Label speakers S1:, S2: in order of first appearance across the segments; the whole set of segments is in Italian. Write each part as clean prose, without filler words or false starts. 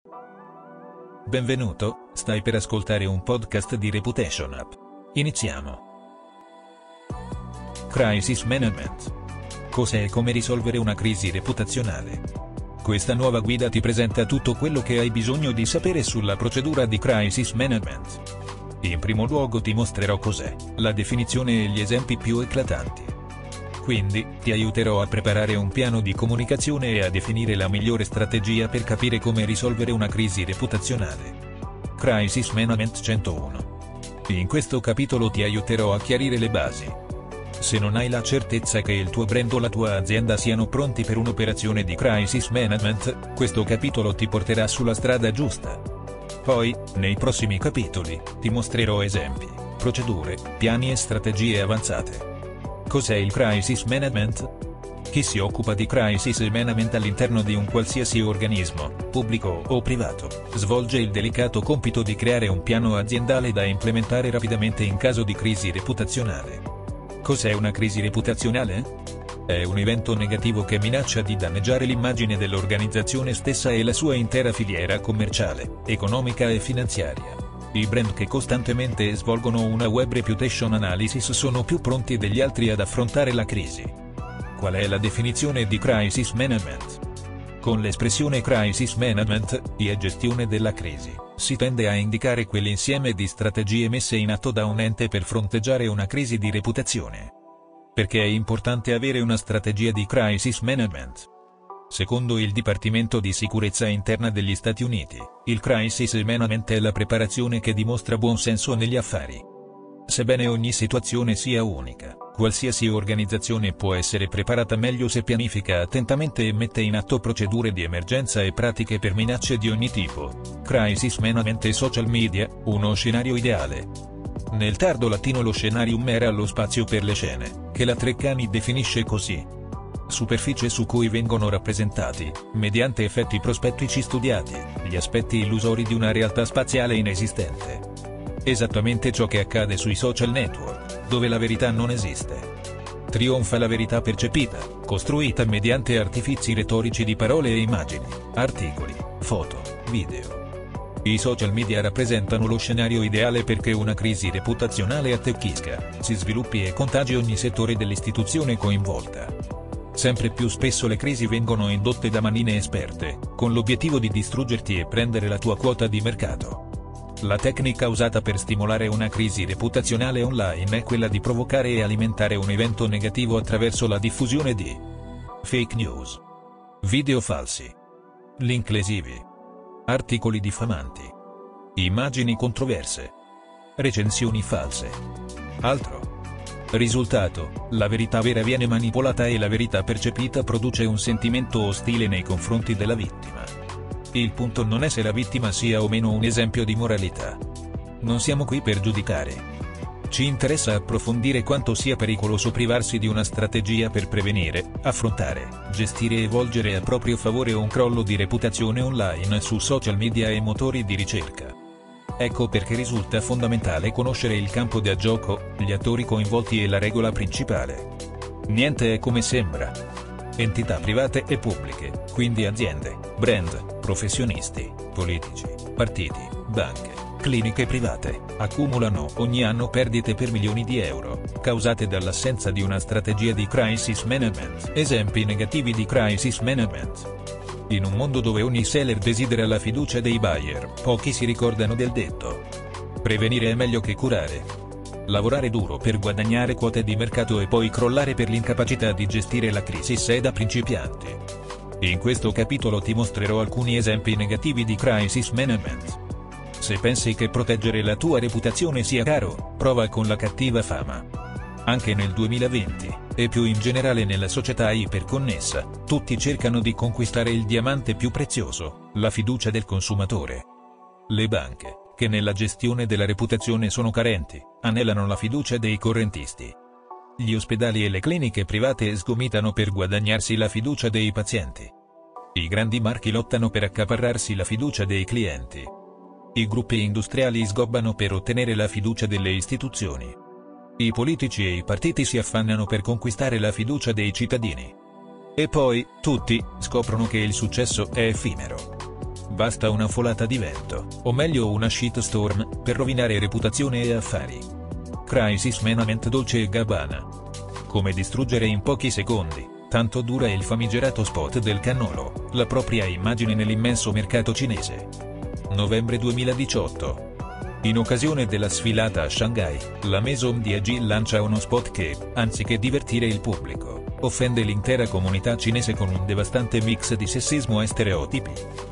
S1: Benvenuto, stai per ascoltare un podcast di Reputation App. Iniziamo. Crisis Management. Cos'è e come risolvere una crisi reputazionale? Questa nuova guida ti presenta tutto quello che hai bisogno di sapere sulla procedura di Crisis Management. In primo luogo ti mostrerò cos'è, la definizione e gli esempi più eclatanti. Quindi, ti aiuterò a preparare un piano di comunicazione e a definire la migliore strategia per capire come risolvere una crisi reputazionale. Crisis Management 101. In questo capitolo ti aiuterò a chiarire le basi. Se non hai la certezza che il tuo brand o la tua azienda siano pronti per un'operazione di Crisis Management, questo capitolo ti porterà sulla strada giusta. Poi, nei prossimi capitoli, ti mostrerò esempi, procedure, piani e strategie avanzate. Cos'è il Crisis Management? Chi si occupa di Crisis Management all'interno di un qualsiasi organismo, pubblico o privato, svolge il delicato compito di creare un piano aziendale da implementare rapidamente in caso di crisi reputazionale. Cos'è una crisi reputazionale? È un evento negativo che minaccia di danneggiare l'immagine dell'organizzazione stessa e la sua intera filiera commerciale, economica e finanziaria. I brand che costantemente svolgono una web reputation analysis sono più pronti degli altri ad affrontare la crisi. Qual è la definizione di Crisis Management? Con l'espressione Crisis Management, e gestione della crisi, si tende a indicare quell'insieme di strategie messe in atto da un ente per fronteggiare una crisi di reputazione. Perché è importante avere una strategia di Crisis Management? Secondo il Dipartimento di Sicurezza Interna degli Stati Uniti, il Crisis Management è la preparazione che dimostra buon senso negli affari. Sebbene ogni situazione sia unica, qualsiasi organizzazione può essere preparata meglio se pianifica attentamente e mette in atto procedure di emergenza e pratiche per minacce di ogni tipo. Crisis Management e social media, uno scenario ideale. Nel tardo latino lo scenarium era lo spazio per le scene, che la Treccani definisce così. Superficie su cui vengono rappresentati, mediante effetti prospettici studiati, gli aspetti illusori di una realtà spaziale inesistente. Esattamente ciò che accade sui social network, dove la verità non esiste. Trionfa la verità percepita, costruita mediante artifizi retorici di parole e immagini, articoli, foto, video. I social media rappresentano lo scenario ideale perché una crisi reputazionale attecchisca, si sviluppi e contagi ogni settore dell'istituzione coinvolta. Sempre più spesso le crisi vengono indotte da manine esperte, con l'obiettivo di distruggerti e prendere la tua quota di mercato. La tecnica usata per stimolare una crisi reputazionale online è quella di provocare e alimentare un evento negativo attraverso la diffusione di fake news, video falsi, link lesivi, articoli diffamanti, immagini controverse, recensioni false. Altro. Risultato, la verità vera viene manipolata e la verità percepita produce un sentimento ostile nei confronti della vittima. Il punto non è se la vittima sia o meno un esempio di moralità. Non siamo qui per giudicare. Ci interessa approfondire quanto sia pericoloso privarsi di una strategia per prevenire, affrontare, gestire e volgere a proprio favore un crollo di reputazione online su social media e motori di ricerca. Ecco perché risulta fondamentale conoscere il campo da gioco, gli attori coinvolti e la regola principale. Niente è come sembra. Entità private e pubbliche, quindi aziende, brand, professionisti, politici, partiti, banche, cliniche private, accumulano ogni anno perdite per milioni di euro, causate dall'assenza di una strategia di crisis management. Esempi negativi di crisis management. In un mondo dove ogni seller desidera la fiducia dei buyer, pochi si ricordano del detto. Prevenire è meglio che curare. Lavorare duro per guadagnare quote di mercato e poi crollare per l'incapacità di gestire la crisi è da principianti. In questo capitolo ti mostrerò alcuni esempi negativi di crisis management. Se pensi che proteggere la tua reputazione sia caro, prova con la cattiva fama. Anche nel 2020, e più in generale nella società iperconnessa, tutti cercano di conquistare il diamante più prezioso, la fiducia del consumatore. Le banche, che nella gestione della reputazione sono carenti, anelano la fiducia dei correntisti. Gli ospedali e le cliniche private sgomitano per guadagnarsi la fiducia dei pazienti. I grandi marchi lottano per accaparrarsi la fiducia dei clienti. I gruppi industriali sgobbano per ottenere la fiducia delle istituzioni. I politici e i partiti si affannano per conquistare la fiducia dei cittadini. E poi, tutti, scoprono che il successo è effimero. Basta una folata di vento, o meglio una shitstorm, per rovinare reputazione e affari. Crisis Management Dolce & Gabbana. Come distruggere in pochi secondi, tanto dura il famigerato spot del cannolo, la propria immagine nell'immenso mercato cinese. Novembre 2018. In occasione della sfilata a Shanghai, la Maison DG lancia uno spot che, anziché divertire il pubblico, offende l'intera comunità cinese con un devastante mix di sessismo e stereotipi.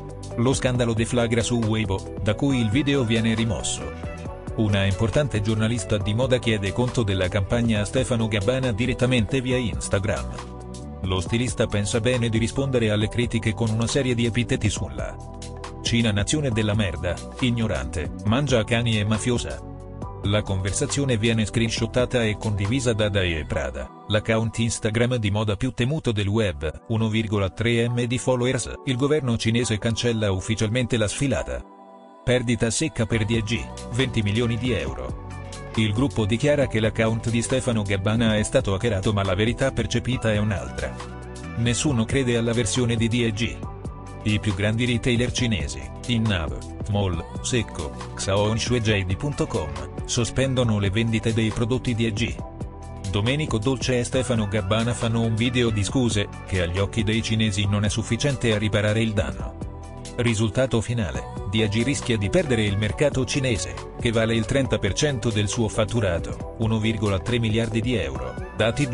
S1: Lo scandalo deflagra su Weibo, da cui il video viene rimosso. Una importante giornalista di moda chiede conto della campagna a Stefano Gabbana direttamente via Instagram. Lo stilista pensa bene di rispondere alle critiche con una serie di epiteti sulla Cina nazione della merda, ignorante, mangia cani e mafiosa. La conversazione viene screenshottata e condivisa da Dae Prada, l'account Instagram di moda più temuto del web, 1,3 m di followers. Il governo cinese cancella ufficialmente la sfilata. Perdita secca per DG, 20 milioni di euro. Il gruppo dichiara che l'account di Stefano Gabbana è stato hackerato, ma la verità percepita è un'altra. Nessuno crede alla versione di DG. I più grandi retailer cinesi, Innav, Mall, Secco, Xiaohongshu e JD.com, sospendono le vendite dei prodotti DG. Domenico Dolce e Stefano Gabbana fanno un video di scuse, che agli occhi dei cinesi non è sufficiente a riparare il danno. Risultato finale: DG rischia di perdere il mercato cinese, che vale il 30% del suo fatturato, 1,3 miliardi di euro, dati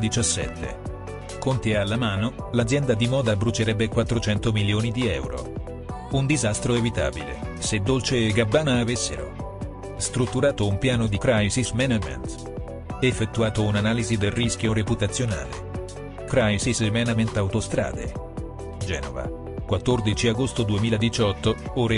S1: 2017. Conti alla mano, l'azienda di moda brucerebbe 400 milioni di euro. Un disastro evitabile, se Dolce & Gabbana avessero strutturato un piano di crisis management, effettuato un'analisi del rischio reputazionale. Crisis Management Autostrade. Genova. 14 agosto 2018, ore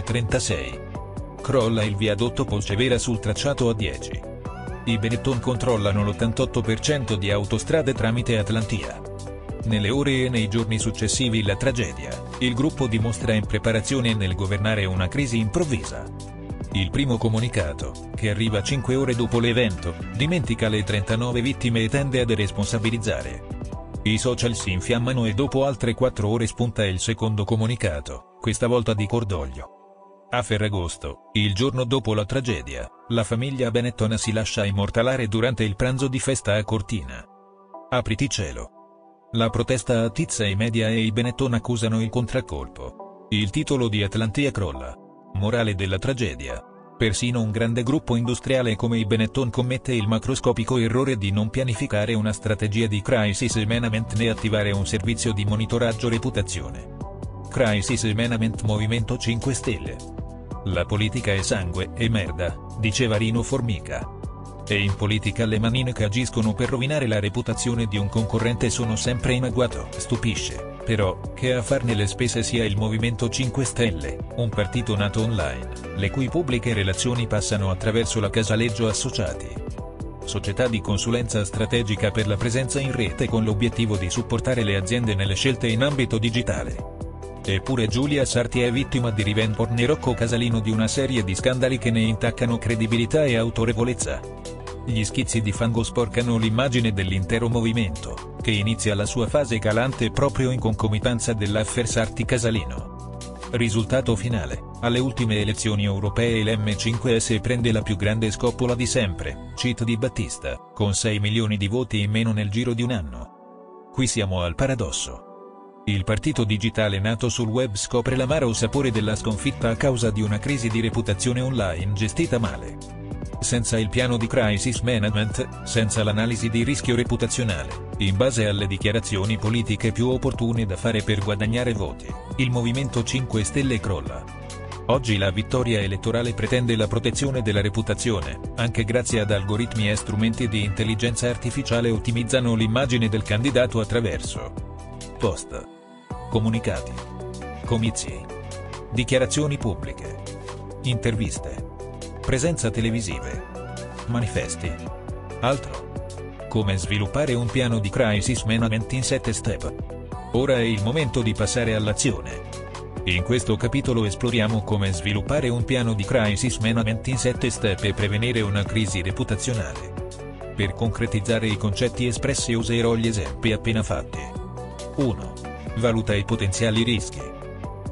S1: 11:36. Crolla il viadotto Polcevera sul tracciato A10. I Benetton controllano l'88% di autostrade tramite Atlantia. Nelle ore e nei giorni successivi alla tragedia, il gruppo dimostra impreparazione nel governare una crisi improvvisa. Il primo comunicato, che arriva 5 ore dopo l'evento, dimentica le 39 vittime e tende a deresponsabilizzare. I social si infiammano e dopo altre 4 ore spunta il secondo comunicato, questa volta di cordoglio. A Ferragosto, il giorno dopo la tragedia, la famiglia Benetton si lascia immortalare durante il pranzo di festa a Cortina. Apriti cielo. La protesta attizza i media e i Benetton accusano il contraccolpo. Il titolo di Atlantia crolla. Morale della tragedia. Persino un grande gruppo industriale come i Benetton commette il macroscopico errore di non pianificare una strategia di crisis management né attivare un servizio di monitoraggio reputazione. Crisis Management Movimento 5 Stelle. La politica è sangue e merda, diceva Rino Formica. E in politica le manine che agiscono per rovinare la reputazione di un concorrente sono sempre in agguato. Stupisce, però, che a farne le spese sia il Movimento 5 Stelle, un partito nato online, le cui pubbliche relazioni passano attraverso la Casaleggio Associati, società di consulenza strategica per la presenza in rete con l'obiettivo di supportare le aziende nelle scelte in ambito digitale. Eppure Giulia Sarti è vittima di revenge porn e Rocco Casalino di una serie di scandali che ne intaccano credibilità e autorevolezza. Gli schizzi di fango sporcano l'immagine dell'intero movimento, che inizia la sua fase calante proprio in concomitanza dell'affair Sarti Casalino. Risultato finale: alle ultime elezioni europee l'M5S prende la più grande scoppola di sempre, cheat di Battista, con 6 milioni di voti in meno nel giro di un anno. Qui siamo al paradosso. Il partito digitale nato sul web scopre l'amaro sapore della sconfitta a causa di una crisi di reputazione online gestita male. Senza il piano di crisis management, senza l'analisi di rischio reputazionale, in base alle dichiarazioni politiche più opportune da fare per guadagnare voti, il Movimento 5 Stelle crolla. Oggi la vittoria elettorale pretende la protezione della reputazione, anche grazie ad algoritmi e strumenti di intelligenza artificiale ottimizzano l'immagine del candidato attraverso post, comunicati, comizi, dichiarazioni pubbliche, interviste, presenza televisive, manifesti. Altro. Come sviluppare un piano di crisis management in 7 step. Ora è il momento di passare all'azione. In questo capitolo esploriamo come sviluppare un piano di crisis management in 7 step e prevenire una crisi reputazionale. Per concretizzare i concetti espressi userò gli esempi appena fatti. 1. Valuta i potenziali rischi.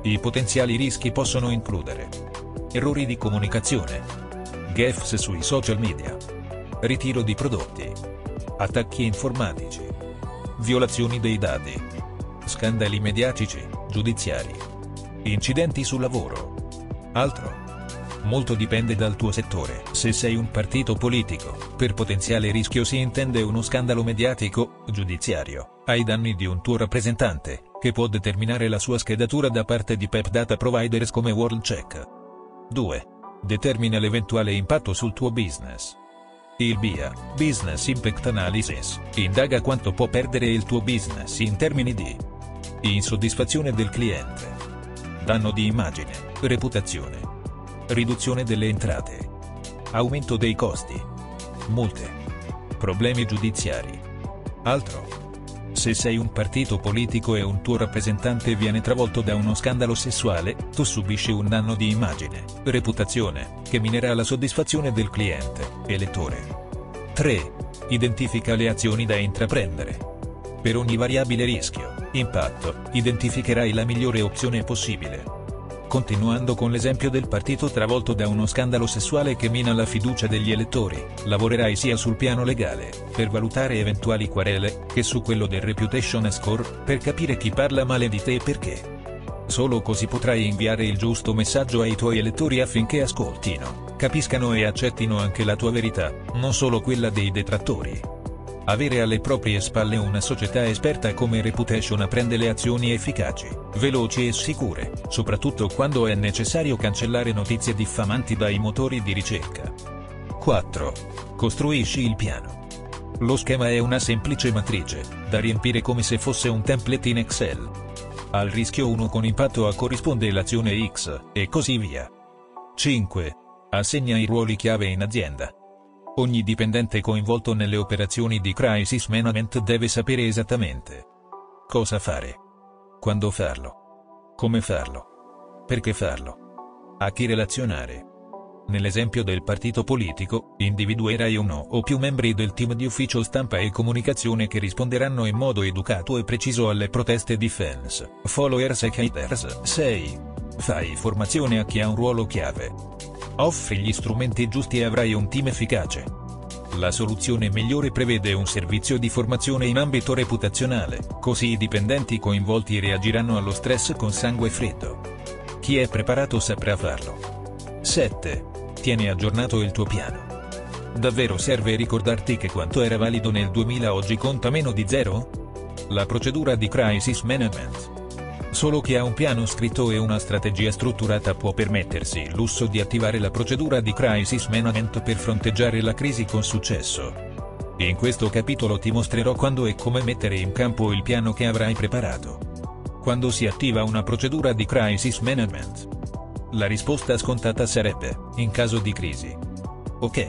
S1: I potenziali rischi possono includere errori di comunicazione, gaffes sui social media, ritiro di prodotti, attacchi informatici, violazioni dei dati, scandali mediatici, giudiziari, incidenti sul lavoro. Altro. Molto dipende dal tuo settore. Se sei un partito politico, per potenziale rischio si intende uno scandalo mediatico, giudiziario, ai danni di un tuo rappresentante, che può determinare la sua schedatura da parte di PEP data providers come WorldCheck. 2. Determina l'eventuale impatto sul tuo business. Il BIA, Business Impact Analysis, indaga quanto può perdere il tuo business in termini di insoddisfazione del cliente, danno di immagine, reputazione, riduzione delle entrate, aumento dei costi, multe, problemi giudiziari. Altro. Se sei un partito politico e un tuo rappresentante viene travolto da uno scandalo sessuale, tu subisci un danno di immagine, reputazione, che minerà la soddisfazione del cliente, elettore. 3. Identifica le azioni da intraprendere. Per ogni variabile rischio, impatto, identificherai la migliore opzione possibile. Continuando con l'esempio del partito travolto da uno scandalo sessuale che mina la fiducia degli elettori, lavorerai sia sul piano legale, per valutare eventuali querele, che su quello del reputation score, per capire chi parla male di te e perché. Solo così potrai inviare il giusto messaggio ai tuoi elettori affinché ascoltino, capiscano e accettino anche la tua verità, non solo quella dei detrattori. Avere alle proprie spalle una società esperta come Reputation apprende le azioni efficaci, veloci e sicure, soprattutto quando è necessario cancellare notizie diffamanti dai motori di ricerca. 4. Costruisci il piano. Lo schema è una semplice matrice, da riempire come se fosse un template in Excel. Al rischio 1 con impatto A corrisponde l'azione X, e così via. 5. Assegna i ruoli chiave in azienda. Ogni dipendente coinvolto nelle operazioni di crisis management deve sapere esattamente cosa fare, quando farlo, come farlo, perché farlo, a chi relazionare. Nell'esempio del partito politico, individuerai uno o più membri del team di ufficio stampa e comunicazione che risponderanno in modo educato e preciso alle proteste di fans, followers e haters. 6. Fai formazione a chi ha un ruolo chiave. Offri gli strumenti giusti e avrai un team efficace. La soluzione migliore prevede un servizio di formazione in ambito reputazionale, così i dipendenti coinvolti reagiranno allo stress con sangue freddo. Chi è preparato saprà farlo. 7. Tieni aggiornato il tuo piano. Davvero serve ricordarti che quanto era valido nel 2000 oggi conta meno di zero? La procedura di crisis management. Solo chi ha un piano scritto e una strategia strutturata può permettersi il lusso di attivare la procedura di crisis management per fronteggiare la crisi con successo. In questo capitolo ti mostrerò quando e come mettere in campo il piano che avrai preparato. Quando si attiva una procedura di crisis management? La risposta scontata sarebbe, in caso di crisi. Ok.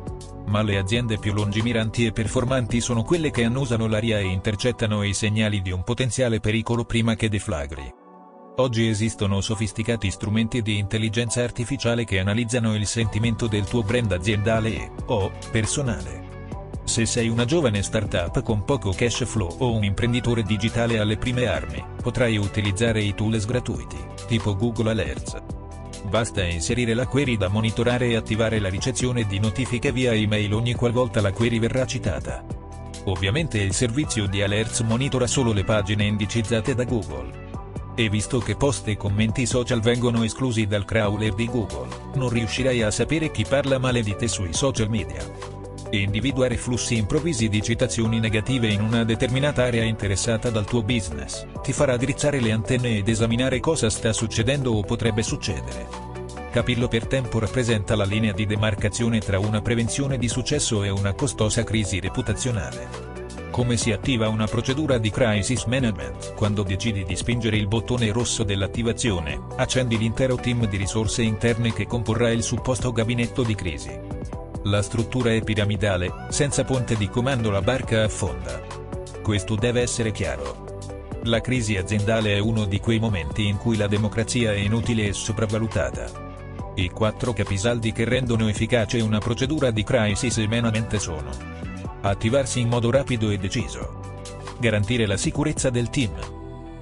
S1: Ma le aziende più lungimiranti e performanti sono quelle che annusano l'aria e intercettano i segnali di un potenziale pericolo prima che deflagri. Oggi esistono sofisticati strumenti di intelligenza artificiale che analizzano il sentimento del tuo brand aziendale o personale. Se sei una giovane startup con poco cash flow o un imprenditore digitale alle prime armi, potrai utilizzare i tools gratuiti, tipo Google Alerts. Basta inserire la query da monitorare e attivare la ricezione di notifiche via email ogni qualvolta la query verrà citata. Ovviamente il servizio di Alerts monitora solo le pagine indicizzate da Google. E visto che post e commenti social vengono esclusi dal crawler di Google, non riuscirai a sapere chi parla male di te sui social media. Individuare flussi improvvisi di citazioni negative in una determinata area interessata dal tuo business, ti farà drizzare le antenne ed esaminare cosa sta succedendo o potrebbe succedere. Capirlo per tempo rappresenta la linea di demarcazione tra una prevenzione di successo e una costosa crisi reputazionale. Come si attiva una procedura di crisis management? Quando decidi di spingere il bottone rosso dell'attivazione, accendi l'intero team di risorse interne che comporrà il supposto gabinetto di crisi. La struttura è piramidale, senza ponte di comando la barca affonda. Questo deve essere chiaro. La crisi aziendale è uno di quei momenti in cui la democrazia è inutile e sopravvalutata. I 4 capisaldi che rendono efficace una procedura di crisis management sono: attivarsi in modo rapido e deciso, garantire la sicurezza del team,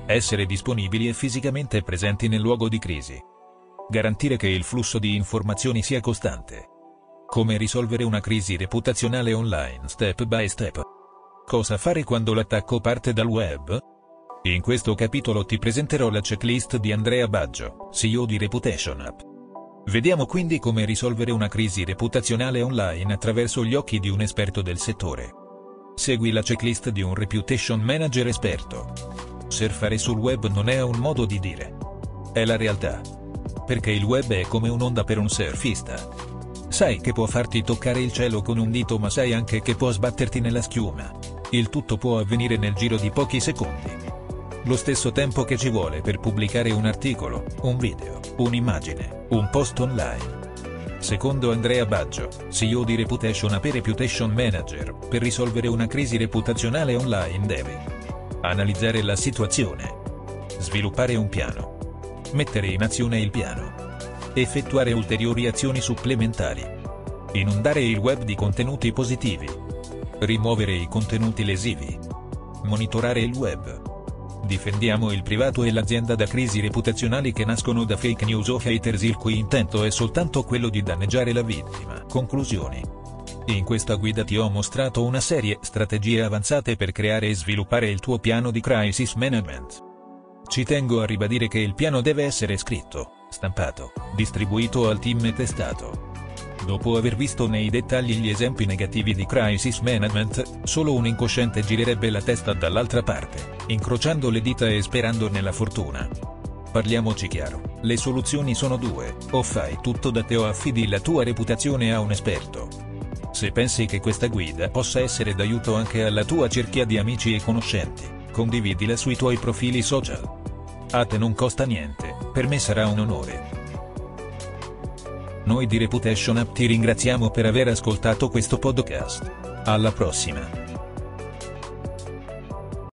S1: Essere disponibili e fisicamente presenti nel luogo di crisi. Garantire che il flusso di informazioni sia costante. Come risolvere una crisi reputazionale online step by step. Cosa fare quando l'attacco parte dal web? In questo capitolo ti presenterò la checklist di Andrea Baggio, CEO di Reputation App. Vediamo quindi come risolvere una crisi reputazionale online attraverso gli occhi di un esperto del settore. Segui la checklist di un reputation manager esperto. Surfare sul web non è un modo di dire. È la realtà. Perché il web è come un'onda per un surfista. Sai che può farti toccare il cielo con un dito, ma sai anche che può sbatterti nella schiuma. Il tutto può avvenire nel giro di pochi secondi. Lo stesso tempo che ci vuole per pubblicare un articolo, un video, un'immagine, un post online. Secondo Andrea Baggio, CEO di Reputation App e Reputation Manager, per risolvere una crisi reputazionale online devi analizzare la situazione, sviluppare un piano, mettere in azione il piano, effettuare ulteriori azioni supplementari, inondare il web di contenuti positivi, rimuovere i contenuti lesivi, monitorare il web. Difendiamo il privato e l'azienda da crisi reputazionali che nascono da fake news o haters il cui intento è soltanto quello di danneggiare la vittima. Conclusioni. In questa guida ti ho mostrato una serie strategie avanzate per creare e sviluppare il tuo piano di crisis management. Ci tengo a ribadire che il piano deve essere scritto, stampato, distribuito al team e testato. Dopo aver visto nei dettagli gli esempi negativi di crisis management, solo un incosciente girerebbe la testa dall'altra parte, incrociando le dita e sperando nella fortuna. Parliamoci chiaro, le soluzioni sono due: o fai tutto da te o affidi la tua reputazione a un esperto. Se pensi che questa guida possa essere d'aiuto anche alla tua cerchia di amici e conoscenti, condividila sui tuoi profili social. A te non costa niente, per me sarà un onore. Noi di Reputation App ti ringraziamo per aver ascoltato questo podcast. Alla prossima.